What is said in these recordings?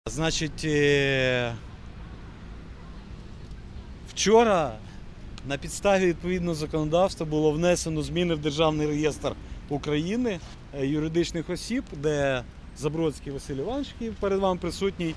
Значить, вчора на підставі відповідного законодавства було внесено зміни в Державний реєстр України юридичних осіб, де Забродський Василь Іванович, який перед вами присутній,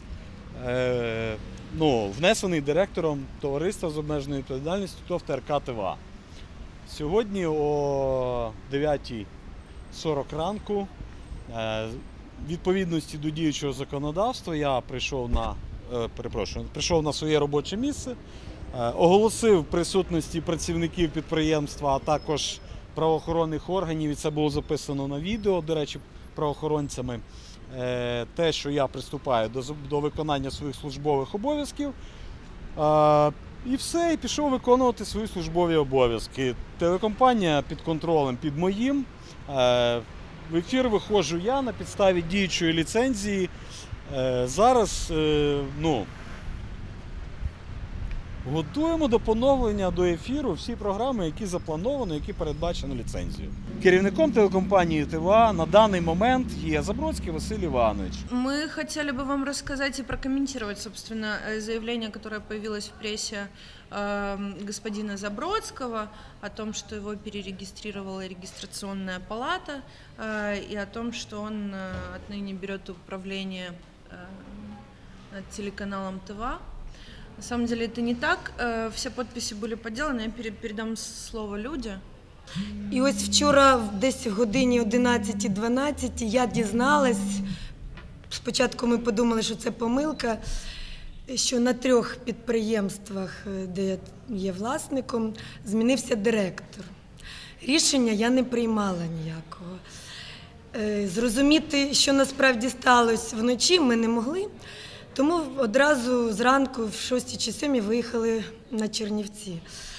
внесений директором товариства з обмеженою відповідальністю ТОВ ТРК ТВА. Сьогодні о 9:40 ранку, відповідності до діючого законодавства, я прийшов на своє робоче місце, оголосив присутності працівників підприємства, а також правоохоронних органів, і це було записано на відео, до речі, правоохоронцями, те, що я приступаю до виконання своїх службових обов'язків. І все, і пішов виконувати свої службові обов'язки. Телекомпанія під контролем, під моїм. В ефір виходжу я на підставі діючої ліцензії. Зараз готуємо до поновлення до ефіру всі програми, які заплановані, які передбачені ліцензією. Керівником телекомпанії ТВА на даний момент є Забродский Василь Иванович. Мы хотели бы вам рассказать и прокомментировать, собственно, заявление, которое появилось в прессе господина Забродского о том, что его перерегистрировала регистрационная палата и о том, что он отныне берет управление над телеканалом ТВА. На самом деле это не так, все подписи были подделаны, я передам слово Люде. І ось вчора, десь в годині 11:12, я дізналась, спочатку ми подумали, що це помилка, що на 3 підприємствах, де я є власником, змінився директор. Рішення я не приймала ніякого. Зрозуміти, що насправді сталося вночі, ми не могли, тому одразу зранку в 6 чи 7 виїхали на Чернівці.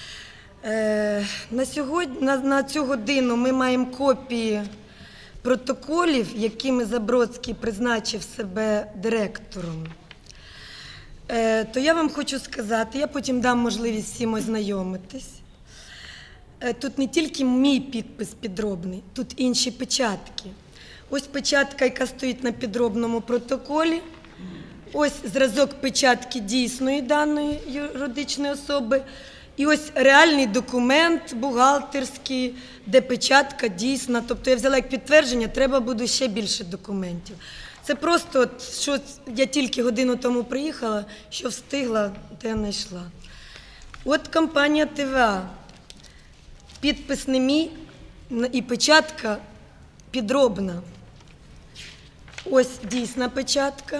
На цю годину ми маємо копії протоколів, якими Забродський призначив себе директором. То я вам хочу сказати, я потім дам можливість всім ознайомитись. Тут не тільки мій підпис підробний, тут інші печатки. Ось печатка, яка стоїть на підробному протоколі. Ось зразок печатки дійсної даної юридичної особи. І ось реальний документ бухгалтерський, де печатка дійсна. Тобто я взяла як підтвердження, треба буде ще більше документів. Це просто, що я тільки годину тому приїхала, що встигла, те знайшла. От компанія ТВА. Підпис не мій і печатка підробна. Ось дійсна печатка.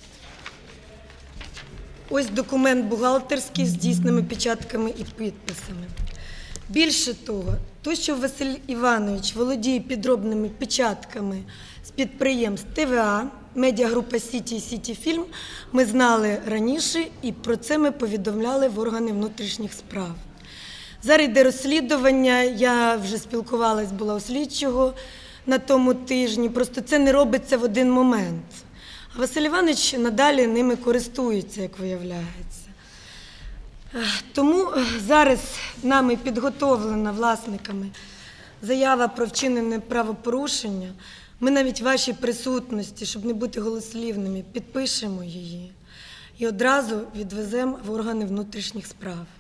Ось документ бухгалтерський з дійсними печатками і підписами. Більше того, то, що Василь Іванович володіє підробними печатками з підприємств ТВА, медіагрупа «Сіті» і «Сіті-Фільм», ми знали раніше і про це ми повідомляли в органи внутрішніх справ. Зараз йде розслідування, я вже спілкувалась, була у слідчого на тому тижні, просто це не робиться в один момент. А Василь Іванович надалі ними користується, як виявляється. Тому зараз нами підготовлена власниками заява про вчинене правопорушення. Ми навіть в вашій присутності, щоб не бути голослівними, підпишемо її і одразу відвеземо в органи внутрішніх справ.